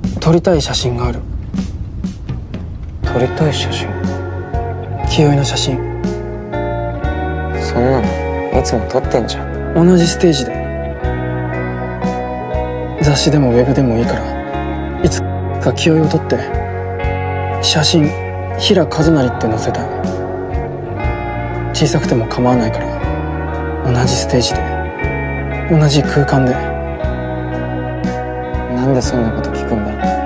撮りたい写真がある。 撮りたい写真？ 清居の写真。 そんなのいつも撮ってんじゃん。 同じステージで、雑誌でもウェブでもいいからいつか清居を撮って写真平和成って載せたい。小さくても構わないから同じステージで同じ空間で。 なんでそんなこと聞くんだ？